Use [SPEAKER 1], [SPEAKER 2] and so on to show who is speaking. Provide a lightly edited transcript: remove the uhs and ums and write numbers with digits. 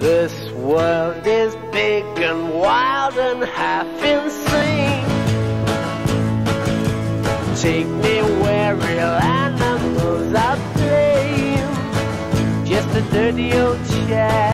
[SPEAKER 1] This world is big and wild and half insane. Take me where real animals are playing. Just a dirty old shack.